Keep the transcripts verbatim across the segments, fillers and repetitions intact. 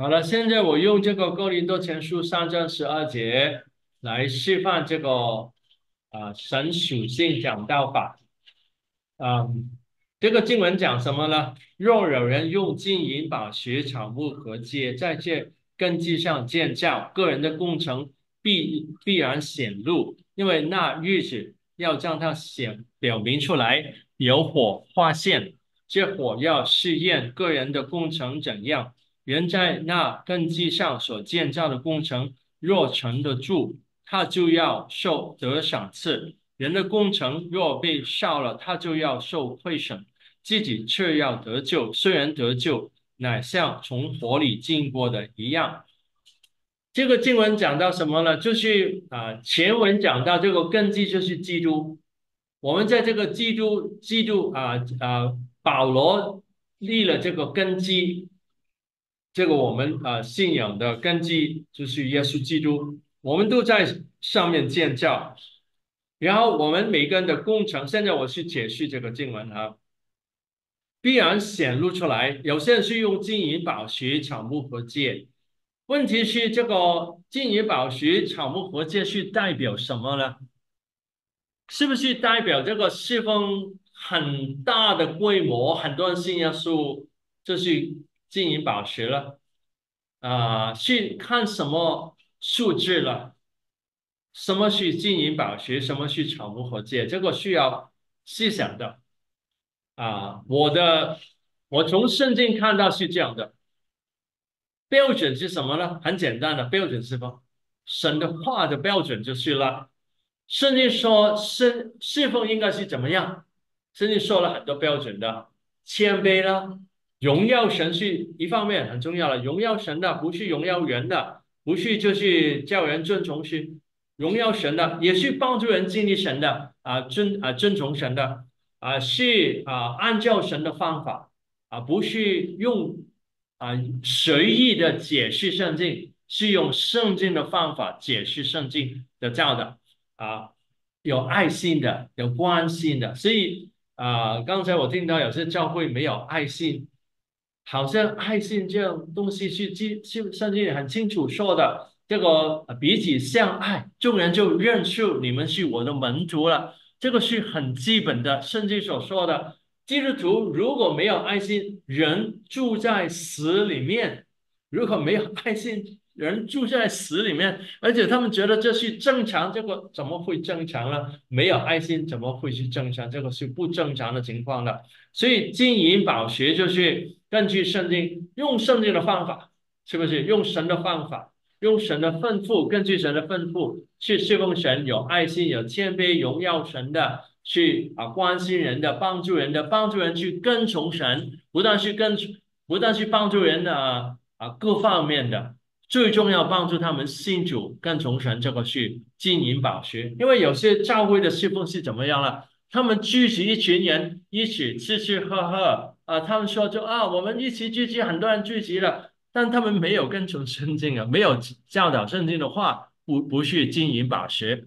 好了，现在我用这个哥林多前书三章十二节来示范这个啊、神属性讲道法。嗯，这个经文讲什么呢？若有人用金银宝石、草木和秸，在这根基上建造，个人的工程必必然显露，因为那日子要将它显表明出来，有火化现，这火要试验个人的工程怎样。人在那根基上所建造的工程，若沉得住，他就要受得赏赐。人的工程若被烧了，他就要受亏损，自己却要得救。虽然得救，乃像从火里经过的一样。这个经文讲到什么呢？就是啊、呃前文讲到这个根基就是基督。我们在这个基督基督啊啊、呃呃保罗立了这个根基，这个我们啊、呃信仰的根基就是耶稣基督，我们都在上面建造。然后我们每个人的工程，现在我去解释这个经文啊，必然显露出来。有些人是用金银宝石、草木和秸，问题是这个金银宝石、草木和秸是代表什么呢？是不是代表这个侍奉很大的规模，很多人信耶稣，就是金银宝石了？啊、是看什么数字了？什么是金银宝石？什么是草木和秸？这个需要细想的。啊，我的我从圣经看到是这样的，标准是什么呢？很简单的标准是什么？神的话的标准就是了。圣经说侍侍奉应该是怎么样？圣经说了很多标准的，谦卑啦，荣耀神是一方面很重要的，荣耀神的不是荣耀人的，不是就是叫人遵从是荣耀神的，也是帮助人经历神的啊遵啊遵从神的啊是啊按照神的方法啊，不是用啊随意的解释圣经，是用圣经的方法解释圣经的教导。啊，有爱心的，有关心的，所以啊，刚才我听到有些教会没有爱心，好像爱心这样东西是记是圣经很清楚说的，这个呃彼此相爱，众人就认出你们是我的门徒了，这个是很基本的，圣经所说的。基督徒如果没有爱心，人住在死里面；如果没有爱心，人住在死里面，而且他们觉得这是正常，这个怎么会正常呢？没有爱心怎么会是正常？这个是不正常的情况的。所以金银宝石就是根据圣经，用圣经的方法，是不是用神的方法，用神的吩咐，根据神的吩咐去侍奉神，有爱心、有谦卑、荣耀神的，去啊关心人的、帮助人的、帮助人去跟从神，不但是跟，不但是帮助人的啊啊各方面的。最重要帮助他们信主跟从神，这个是金银宝石。因为有些教会的侍奉是怎么样了？他们聚集一群人，一起吃吃喝喝啊，他们说就啊，我们一起聚集，很多人聚集了，但他们没有跟从圣经啊，没有教导圣经的话，不不是金银宝石。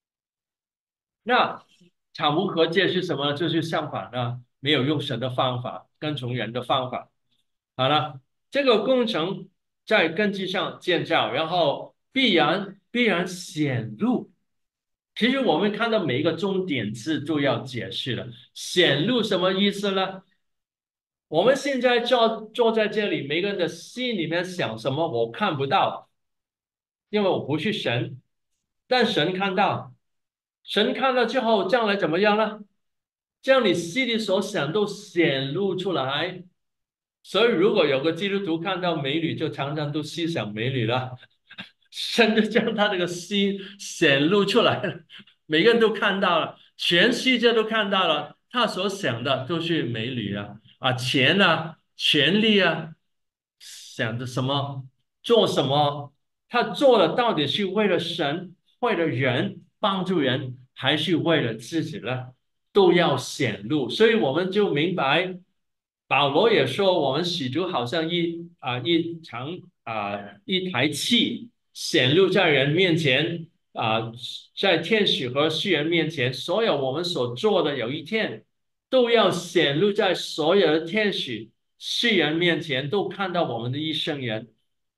那草木合界是什么？就是相反的，没有用神的方法，跟从人的方法。好了，这个工程在根基上建造，然后必然必然显露。其实我们看到每一个重点字都要解释了，显露什么意思呢？我们现在坐坐在这里，每个人的心里面想什么，我看不到，因为我不是神，但神看到，神看了之后，将来怎么样呢？将你心里所想都显露出来。所以，如果有个基督徒看到美女，就常常都思想美女了，神就将他这个心显露出来了，每个人都看到了，全世界都看到了，他所想的都是美女啊啊，钱啊，权利啊，想着什么，做什么，他做的到底是为了神，为了人，帮助人，还是为了自己呢？都要显露，所以我们就明白。保罗也说，我们使徒好像一啊、一场啊、一台器显露在人面前啊、在天使和世人面前，所有我们所做的，有一天都要显露在所有的天使世人面前，都看到我们的一生人。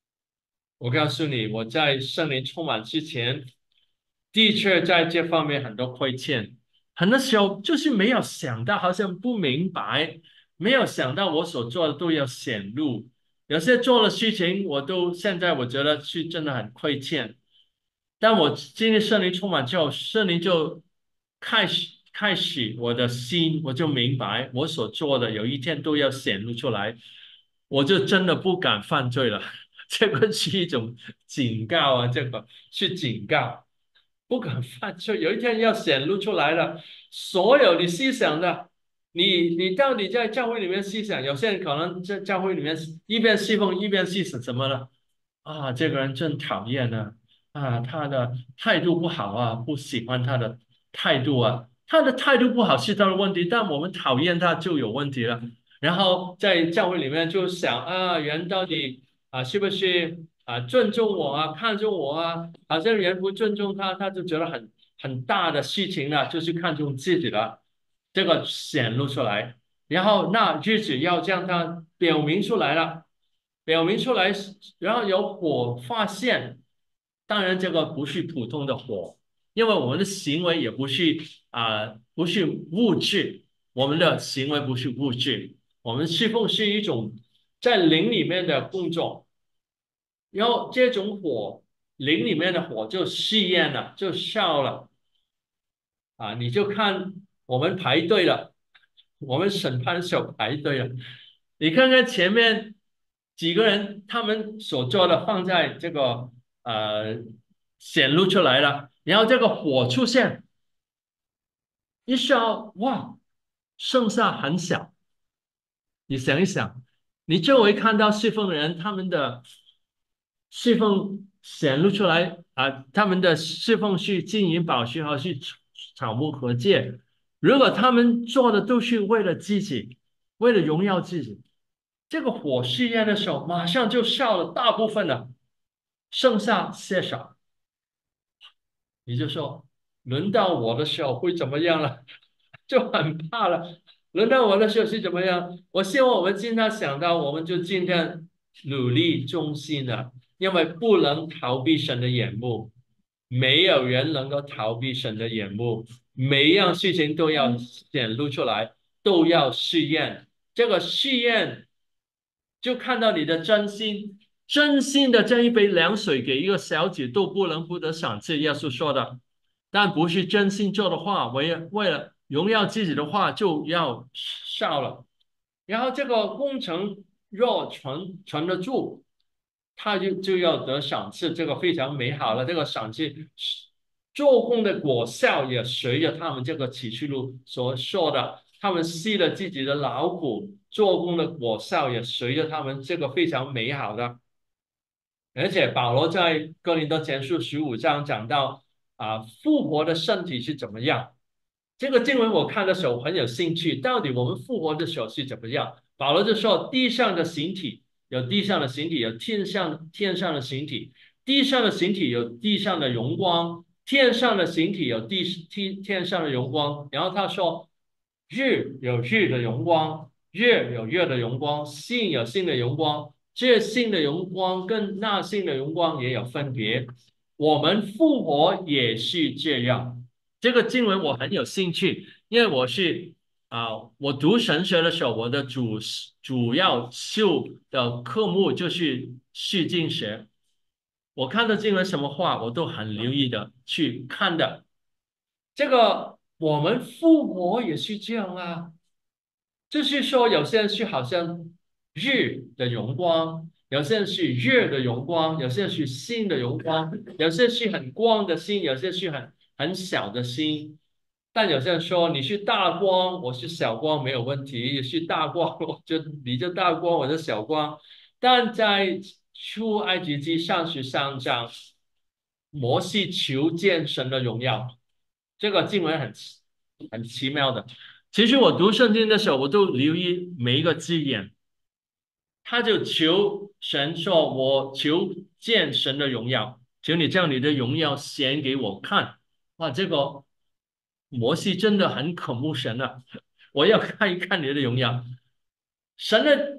我告诉你，我在圣灵充满之前，的确在这方面很多亏欠，很多时候就是没有想到，好像不明白，没有想到我所做的都要显露，有些做的事情，我都现在我觉得是真的很亏欠。但我今天圣灵充满之后，圣灵就开始开始我的心，我就明白我所做的有一天都要显露出来，我就真的不敢犯罪了。这个是一种警告啊，这个是警告，不敢犯罪。有一天要显露出来了，所有你思想的，你你到底在教会里面思想，有些人可能在教会里面一边侍奉一边思想什么了啊，这个人真讨厌呢。啊，他的态度不好啊，不喜欢他的态度啊，他的态度不好是他的问题，但我们讨厌他就有问题了。然后在教会里面就想啊，人到底啊是不是啊尊重我啊，看重我啊？好像人不尊重他，他就觉得很很大的事情了，就是看重自己了，这个显露出来。然后那日子要将它表明出来了，表明出来，然后有火发现。当然，这个不是普通的火，因为我们的行为也不是啊、呃不是物质，我们的行为不是物质，我们侍奉是一种在灵里面的工作，然后这种火，灵里面的火就试验了，就烧了啊！你就看我们排队了，我们审判手排队了，你看看前面几个人，他们所做的放在这个呃显露出来了，然后这个火出现，一烧，哇，剩下很小。你想一想，你周围看到侍奉的人，他们的侍奉显露出来啊，他们的侍奉是金银宝石，还是草草木禾芥？如果他们做的都是为了自己，为了荣耀自己，这个火试验的时候，马上就烧了大部分了，剩下些少。你就说，轮到我的时候会怎么样了？就很怕了。轮到我的时候是怎么样？我希望我们尽量想到，我们就尽量努力忠心的，因为不能逃避神的眼目，没有人能够逃避神的眼目，每一样事情都要显露出来，都要试验。这个试验就看到你的真心，真心的这一杯凉水给一个小姐都不能不得赏赐，耶稣说的。但不是真心做的话，为为了荣耀自己的话，就要烧了。然后这个工程若存存得住，他就就要得赏赐，这个非常美好的这个赏赐，做工的果效也随着他们这个启示录所说的，他们吸了自己的劳苦，做工的果效也随着他们这个非常美好的。而且保罗在哥林多前书十五章讲到啊，复活的身体是怎么样？这个经文我看的时候很有兴趣，到底我们复活的时候是怎么样？保罗就说，地上的形体有地上的形体，有天上天上的形体，地上的形体有地上的荣光，天上的形体有地天天上的荣光。然后他说，日有日的荣光，月有月的荣光，星有星的荣光。这性的荣光跟那性的荣光也有分别，我们复活也是这样。这个经文我很有兴趣，因为我是啊、呃我读神学的时候，我的主主要修的科目就是释经学。我看到经文什么话，我都很留意的去看的。这个我们复活也是这样啊。就是说，有些人是好像日的荣光，有些人是月的荣光，有些人是星的荣光，有些是很光的星，有些是很很小的星。但有些人说你是大光，我是小光，没有问题；你是大光，我就你就大光，我就小光。但在出埃及记上十三章，摩西求见神的荣耀，这个经文很很奇妙的。其实我读圣经的时候，我都留意每一个字眼。他就求神说：“我求见神的荣耀，求你将你的荣耀显给我看。”哇，这个摩西真的很渴慕神啊！我要看一看你的荣耀。神的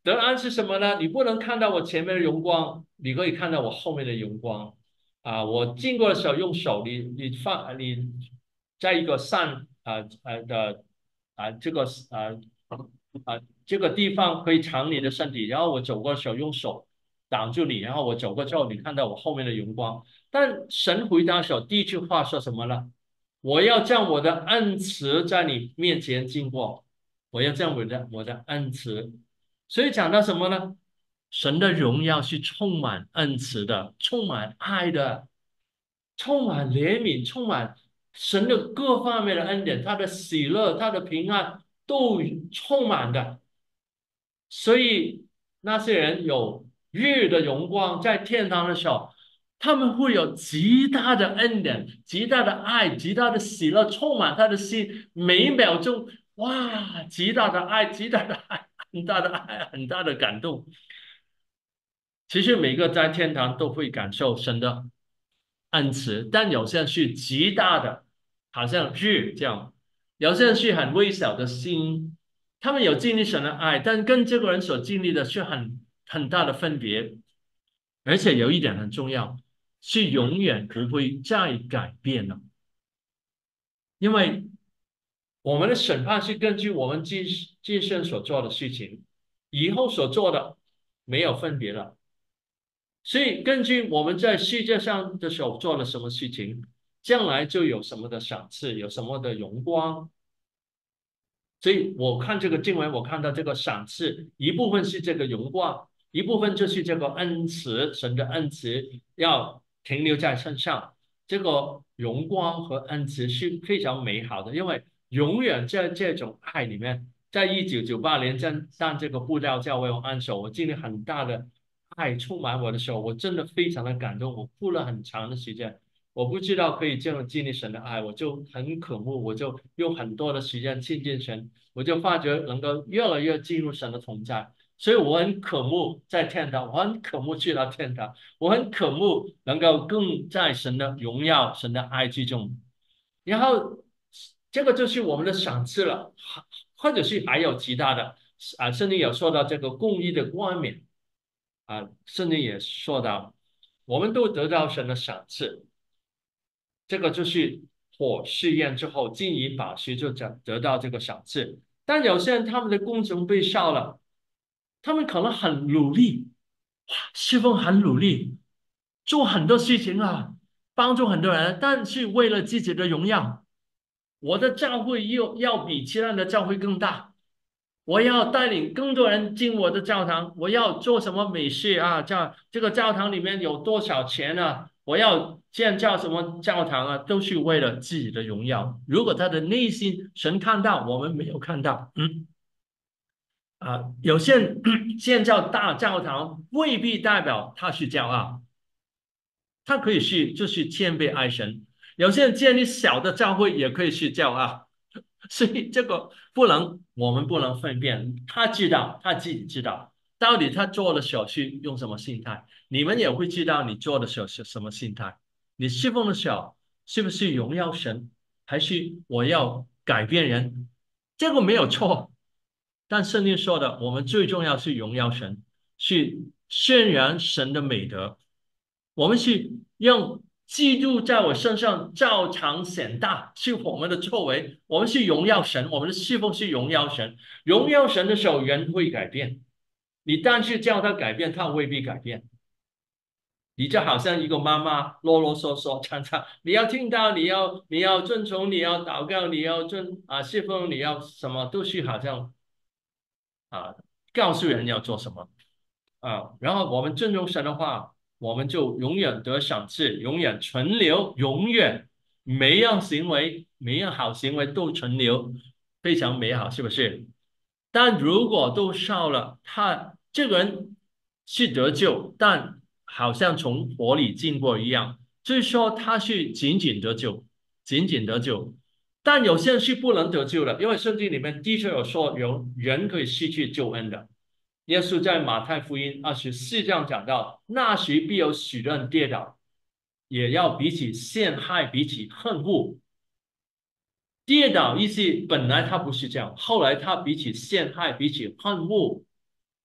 得安是什么呢？你不能看到我前面的荣光，你可以看到我后面的荣光啊。我经过的时候用手，你你放你在一个上啊呃的啊这个啊啊这个地方可以藏你的身体，然后我走过的时候用手挡住你，然后我走过之后，你看到我后面的荣光。但神回答的时候，第一句话说什么呢？我要将我的恩慈在你面前经过，我要将我的我的恩慈。所以讲到什么呢？神的荣耀是充满恩慈的，充满爱的，充满怜悯，充满神的各方面的恩典，他的喜乐，他的平安都充满的。所以那些人有日的荣光，在天堂的时候，他们会有极大的恩典、极大的爱、极大的喜乐，充满他的心，每一秒钟，哇，极大的爱，极大的爱，很大的爱，很大的感动。其实每个在天堂都会感受神的恩慈，但有些人是极大的，好像日这样；有些人是很微小的心，他们有经历神的爱，但跟这个人所经历的是很很大的分别。而且有一点很重要，是永远不会再改变了，因为我们的审判是根据我们今今生所做的事情，以后所做的没有分别了。所以根据我们在世界上的时候做了什么事情，将来就有什么的赏赐，有什么的荣光。所以我看这个经文，我看到这个赏赐，一部分是这个荣光，一部分就是这个恩慈，神的恩慈要停留在身上。这个荣光和恩慈是非常美好的，因为永远在这种爱里面，在一九九八年在上这个布道教为我按手，我经历很大的爱充满我的时候，我真的非常的感动，我哭了很长的时间。我不知道可以这样经历神的爱，我就很渴慕，我就用很多的时间亲近神，我就发觉能够越来越进入神的同在，所以我很渴慕在天堂，我很渴慕去到天堂，我很渴慕能够更在神的荣耀、神的爱之中。然后这个就是我们的赏赐了，或者是还有其他的啊，圣经有说到这个公义的冠冕啊，圣经也说到，我们都得到神的赏赐。这个就是火试验之后，金银宝石就得得到这个赏赐。但有些人他们的工程被烧了，他们可能很努力，侍奉很努力，做很多事情啊，帮助很多人，但是为了自己的荣耀，我的教会又要比其他的教会更大，我要带领更多人进我的教堂，我要做什么美事啊？教这个教堂里面有多少钱啊？我要建造什么教堂啊？都是为了自己的荣耀。如果他的内心神看到，我们没有看到，嗯啊，有些人建造大教堂未必代表他是骄傲，他可以是就是谦卑爱神。有些人建立小的教会也可以是骄傲。所以这个不能，我们不能分辨。他知道，他自己知道，到底他做的时候是用什么心态。你们也会知道你做的时候是什么心态。你侍奉的时候是不是荣耀神，还是我要改变人？这个没有错。但圣经说的，我们最重要是荣耀神，是渲染神的美德。我们是用基督在我身上照常显大，是我们的作为。我们是荣耀神，我们的侍奉是荣耀神。荣耀神的时候，人会改变。你但是叫他改变，他未必改变。你就好像一个妈妈啰啰嗦嗦，常常你要听到，你要你要遵从，你要祷告，你要遵啊侍奉，你要什么都是好像啊告诉人要做什么。啊，然后我们尊重神的话，我们就永远得赏赐，永远存留，永远每样行为，每样好行为都存留，非常美好，是不是？但如果都烧了，他这个人是得救，但好像从火里经过一样，就是说他是仅仅得救，仅仅得救。但有些人是不能得救的，因为圣经里面的确有说有人可以失去救恩的。耶稣在马太福音二十四章讲到，那时必有许多人跌倒，也要比起陷害，比起恨恶。跌倒意思本来他不是这样，后来他比起陷害，比起恨恶，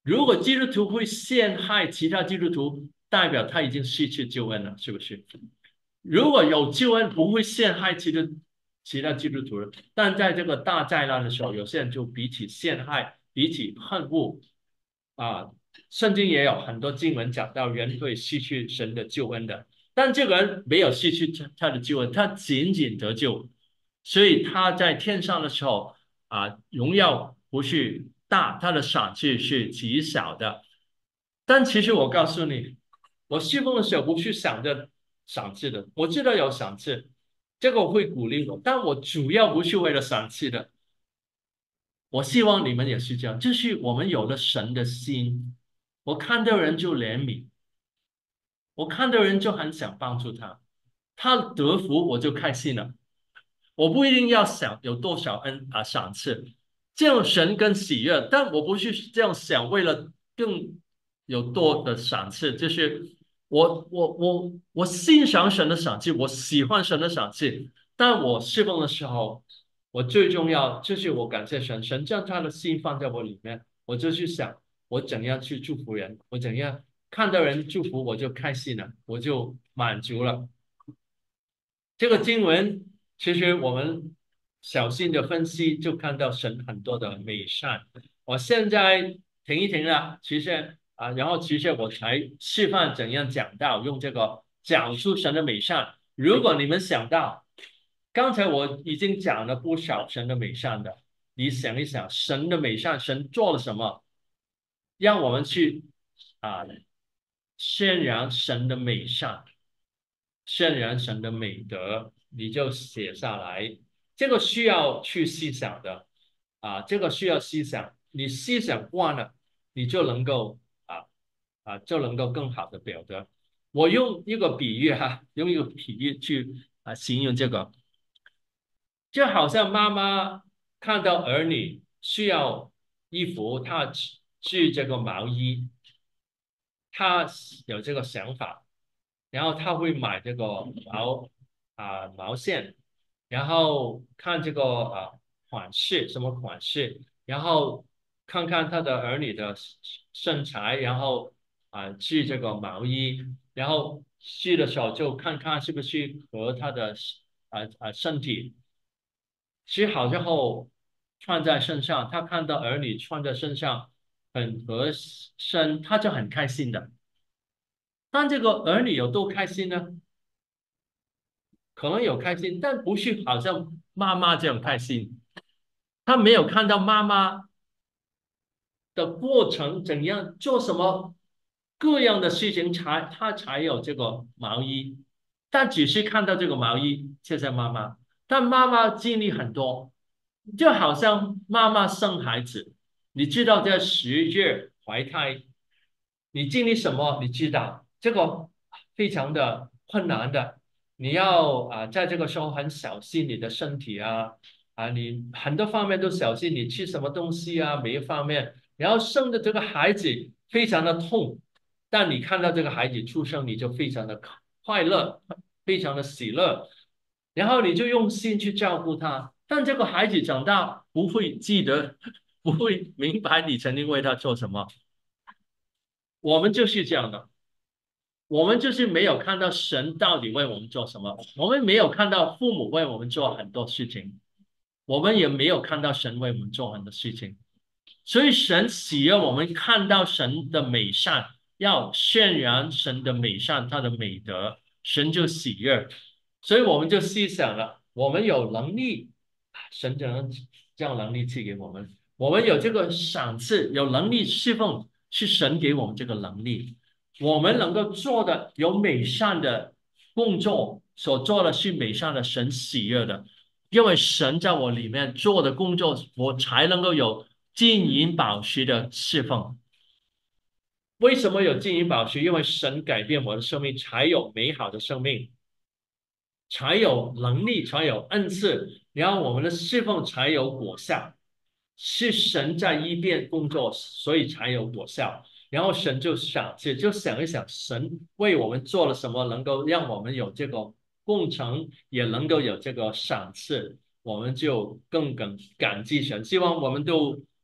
如果基督徒会陷害其他基督徒，代表他已经失去救恩了，是不是？如果有救恩，不会陷害其他其他基督徒的。但在这个大灾难的时候，有些人就比起陷害，比起恨恶啊，圣经也有很多经文讲到人会失去神的救恩的。但这个人没有失去他的救恩，他仅仅得救，所以他在天上的时候啊，荣耀不是大，他的赏赐是极小的。但其实我告诉你，我侍奉的时候不去想着赏赐的，我知道有赏赐，这个我会鼓励我，但我主要不是为了赏赐的。我希望你们也是这样，就是我们有了神的心，我看到人就怜悯，我看到人就很想帮助他，他得福我就开心了。我不一定要想有多少恩啊赏赐，这样神跟喜悦，但我不是这样想，为了更有多的赏赐，就是我我我我欣赏神的赏赐，我喜欢神的赏赐，但我侍奉的时候，我最重要就是我感谢神，神将他的心放在我里面，我就去想我怎样去祝福人，我怎样看到人祝福我就开心了，我就满足了。这个经文其实我们小心的分析，就看到神很多的美善。我现在停一停了，其实啊，然后其实我才示范怎样讲到，用这个讲出神的美善。如果你们想到，刚才我已经讲了不少神的美善的，你想一想，神的美善，神做了什么，让我们去啊渲染神的美善。渲染神的美德，你就写下来。这个需要去思想的啊，这个需要思想。你思想惯了，你就能够啊啊就能够更好的表达。我用一个比喻哈，用一个比喻去啊形容这个，就好像妈妈看到儿女需要衣服，她织这个毛衣，她有这个想法。然后他会买这个毛啊、毛线，然后看这个啊款式什么款式，然后看看他的儿女的身材，然后啊织这个毛衣，然后织的时候就看看是不是和他的啊啊身体织好之后穿在身上，他看到儿女穿在身上很合身，他就很开心的。但这个儿女有多开心呢？可能有开心，但不是好像妈妈这样开心。他没有看到妈妈的过程怎样做什么各样的事情才他才有这个毛衣，但只是看到这个毛衣，谢谢妈妈。但妈妈经历很多，就好像妈妈生孩子，你知道在十月怀胎，你经历什么？你知道这个非常的困难的，你要啊在这个时候很小心你的身体啊啊，你很多方面都小心，你吃什么东西啊，每一方面。然后生的这个孩子非常的痛，但你看到这个孩子出生，你就非常的快乐，非常的喜乐，然后你就用心去照顾他。但这个孩子长大不会记得，不会明白你曾经为他做什么。我们就是这样的，我们就是没有看到神到底为我们做什么，我们没有看到父母为我们做很多事情，我们也没有看到神为我们做很多事情。所以神喜悦我们看到神的美善，要渲染神的美善，他的美德，神就喜悦。所以我们就思想了，我们有能力，神就能将能力赐给我们。我们有这个赏赐，有能力侍奉，是神给我们这个能力。我们能够做的有美善的工作，所做的是美善的，神喜悦的。因为神在我里面做的工作，我才能够有金银宝石的侍奉。为什么有金银宝石？因为神改变我的生命，才有美好的生命，才有能力，才有恩赐，然后我们的侍奉才有果效。是神在一边工作，所以才有果效。然后神就想，也就想一想，神为我们做了什么，能够让我们有这个工程，也能够有这个赏赐，我们就更感感激神。希望我们都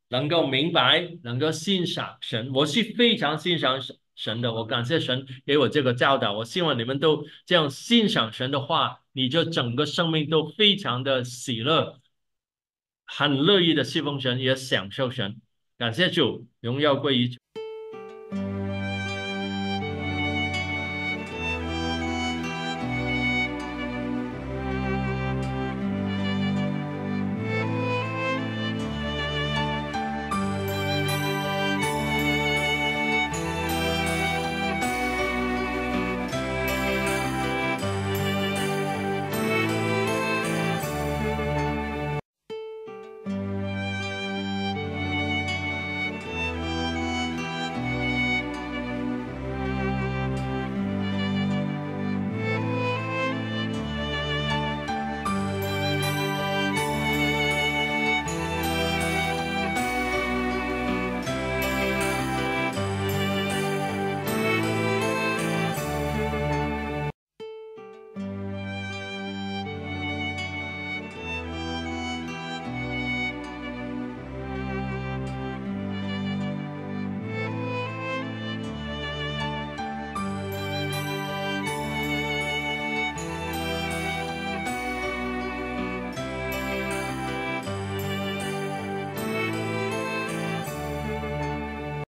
能够明白，能够欣赏神。我是非常欣赏神神的，我感谢神给我这个教导。我希望你们都这样欣赏神的话，你就整个生命都非常的喜乐，很乐意的侍奉神，也享受神。感谢主，荣耀归于主。